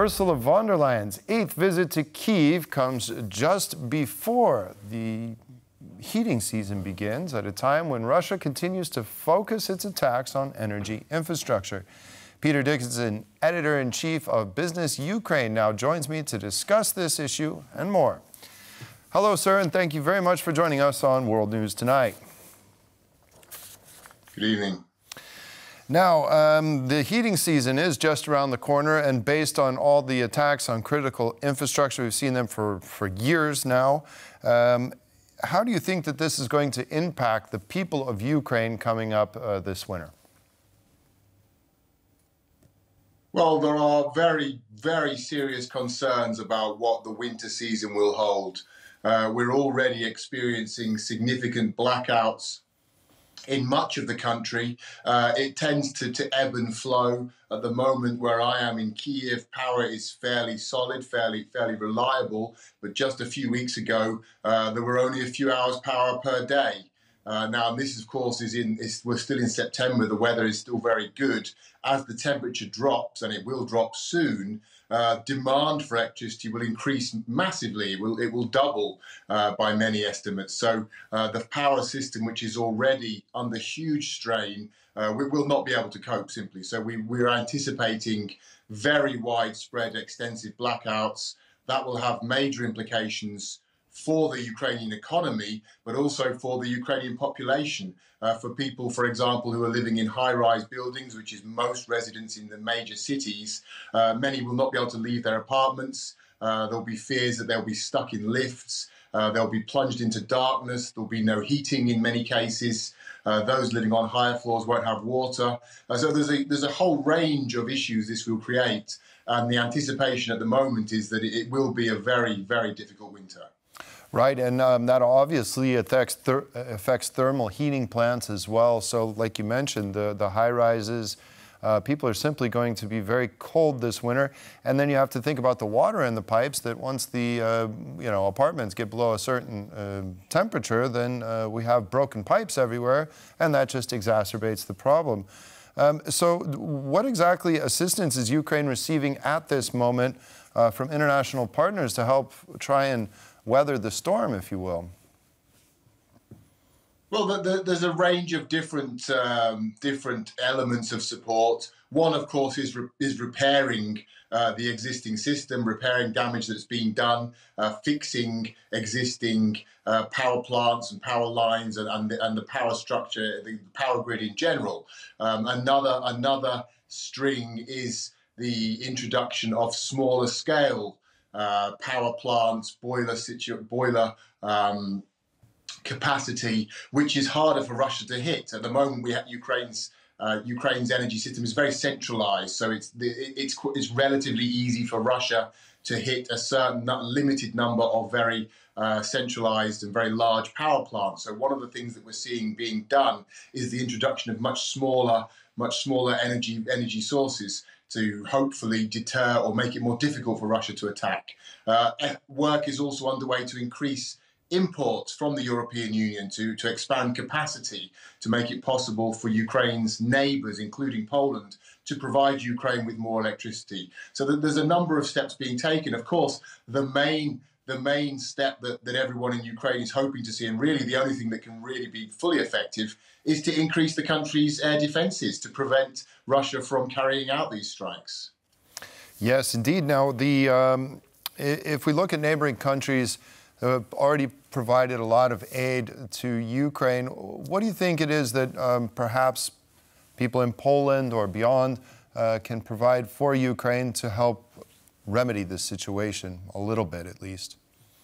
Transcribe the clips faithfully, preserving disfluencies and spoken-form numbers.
Ursula von der Leyen's eighth visit to Kyiv comes just before the heating season begins, at a time when Russia continues to focus its attacks on energy infrastructure. Peter Dickinson, editor-in-chief of Business Ukraine, now joins me to discuss this issue and more. Hello, sir, and thank you very much for joining us on World News Tonight. Good evening. Now, um, the heating season is just around the corner, and based on all the attacks on critical infrastructure, we've seen them for, for years now. Um, how do you think that this is going to impact the people of Ukraine coming up uh, this winter? Well, there are very, very serious concerns about what the winter season will hold. Uh, we're already experiencing significant blackouts in much of the country. Uh, it tends to, to ebb and flow. At the moment where I am in Kyiv, power is fairly solid, fairly fairly reliable. But just a few weeks ago, uh, there were only a few hours power per day. Uh, now, this, of course, is in. Is, we're still in September. The weather is still very good. As the temperature drops, and it will drop soon, uh, demand for electricity will increase massively. It will, it will double uh, by many estimates. So uh, the power system, which is already under huge strain, uh, we will not be able to cope simply. So we, we're anticipating very widespread, extensive blackouts that will have major implications for the Ukrainian economy, but also for the Ukrainian population. Uh, for people, for example, who are living in high-rise buildings, which is most residents in the major cities, uh, many will not be able to leave their apartments. Uh, there'll be fears that they'll be stuck in lifts. Uh, they'll be plunged into darkness. There'll be no heating in many cases. Uh, those living on higher floors won't have water. Uh, so there's a, there's a whole range of issues this will create. And the anticipation at the moment is that it, it will be a very, very difficult winter. Right, and um, that obviously affects, ther affects thermal heating plants as well. So like you mentioned, the, the high-rises, uh, people are simply going to be very cold this winter. And then you have to think about the water in the pipes, that once the uh, you know, apartments get below a certain uh, temperature, then uh, we have broken pipes everywhere, and that just exacerbates the problem. Um, so what exactly assistance is Ukraine receiving at this moment uh, from international partners to help try and weather the storm, if you will? Well, the, the, there's a range of different um, different elements of support. One, of course, is re is repairing uh, the existing system, repairing damage that's been done, uh, fixing existing uh, power plants and power lines and, and, the, and the power structure, the power grid in general. Um, another another string is the introduction of smaller scale Uh, power plants, boiler situ boiler um, capacity, which is harder for Russia to hit. At the moment, we have Ukraine's uh, Ukraine's energy system is very centralized, so it's the, it's it's relatively easy for Russia to hit a certain limited number of very uh, centralized and very large power plants. So one of the things that we're seeing being done is the introduction of much smaller, much smaller energy energy sources to hopefully deter or make it more difficult for Russia to attack. Uh, work is also underway to increase imports from the European Union to, to expand capacity to make it possible for Ukraine's neighbours, including Poland, to provide Ukraine with more electricity. So that there's a number of steps being taken. Of course, the main the main step that, that everyone in Ukraine is hoping to see, and really the only thing that can really be fully effective, is to increase the country's air defences to prevent Russia from carrying out these strikes. Yes, indeed. Now, the um, if we look at neighboring countries that have already provided a lot of aid to Ukraine, what do you think it is that um, perhaps people in Poland or beyond uh, can provide for Ukraine to help remedy this situation a little bit, at least?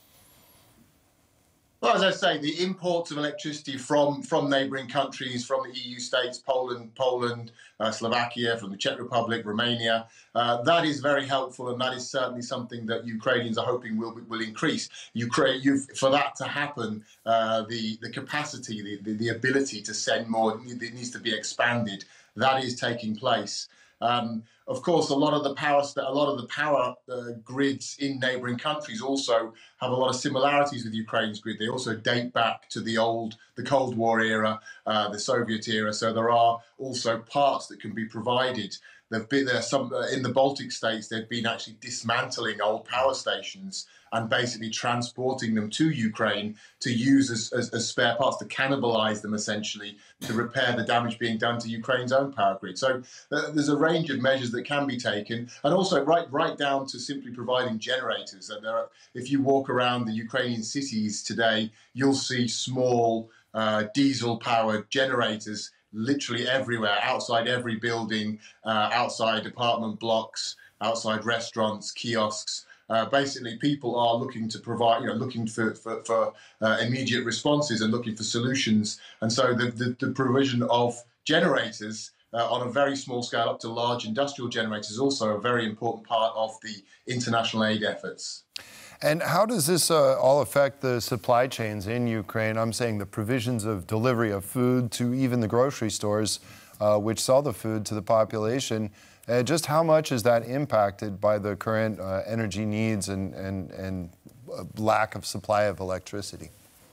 Well, as I say, the imports of electricity from, from neighbouring countries, from the E U states, Poland, Poland, uh, Slovakia, from the Czech Republic, Romania, uh, that is very helpful, and that is certainly something that Ukrainians are hoping will will increase. Ukraine, you've, for that to happen, uh, the the capacity, the, the the ability to send more, it needs to be expanded. That is taking place. Um, of course, a lot of the power, a lot of the power uh, grids in neighbouring countries also have a lot of similarities with Ukraine's grid. They also date back to the old, the Cold War era, uh, the Soviet era. So there are also parts that can be provided They've been there some uh, in the Baltic states. They've been actually dismantling old power stations and basically transporting them to Ukraine to use as, as, as spare parts, to cannibalize them essentially, to repair the damage being done to Ukraine's own power grid. So uh, there's a range of measures that can be taken, and also right right down to simply providing generators. And there are, if you walk around the Ukrainian cities today, you'll see small uh, diesel-powered generators literally everywhere, outside every building, uh, outside apartment blocks, outside restaurants, kiosks. Uh, basically, people are looking to provide, you know, looking for, for, for uh, immediate responses and looking for solutions. And so the, the, the provision of generators uh, on a very small scale up to large industrial generators is also a very important part of the international aid efforts. And how does this uh, all affect the supply chains in Ukraine? I'm saying the provisions of delivery of food to even the grocery stores, uh, which sell the food to the population. Uh, just how much is that impacted by the current uh, energy needs and, and, and lack of supply of electricity?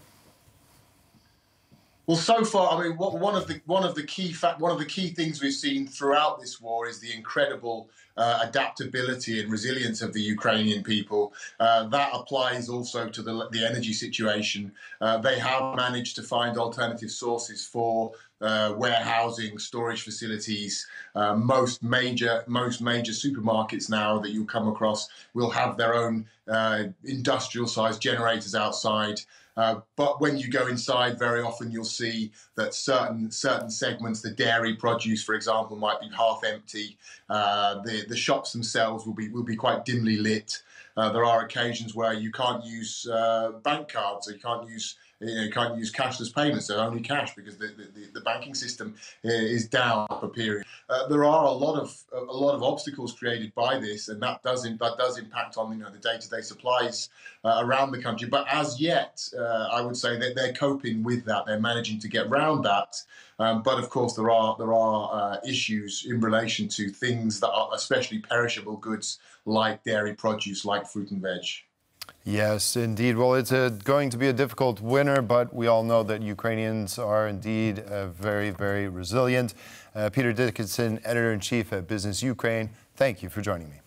Well, so far, I mean, what, one of the one of the key fact, one of the key things we've seen throughout this war is the incredible uh, adaptability and resilience of the Ukrainian people. Uh, that applies also to the the energy situation. Uh, they have managed to find alternative sources for uh, warehousing, storage facilities. Uh, most major most major supermarkets now that you'll come across will have their own uh, industrial-sized generators outside. Uh, but when you go inside, very often you'll see that certain certain segments, the dairy produce, for example, might be half empty. Uh, the the shops themselves will be will be quite dimly lit. Uh, there are occasions where you can't use uh, bank cards, or you can't use you know, you can't use cashless payments. They're only cash because the, the, the banking system is down for a period. Uh, there are a lot of a lot of obstacles created by this, and that does that does impact on you know the day-to-day supplies uh, around the country. But as yet, uh, I would say that they're coping with that. They're managing to get around that. Um, but of course, there are there are uh, issues in relation to things that are especially perishable goods like dairy produce, like fruit and veg. Yes, indeed. Well, it's a, going to be a difficult winter, but we all know that Ukrainians are indeed uh, very, very resilient. Uh, Peter Dickinson, Editor-in-Chief at Business Ukraine, thank you for joining me.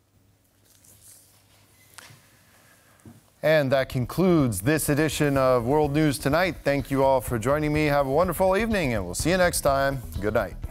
And that concludes this edition of World News Tonight. Thank you all for joining me. Have a wonderful evening, and we'll see you next time. Good night.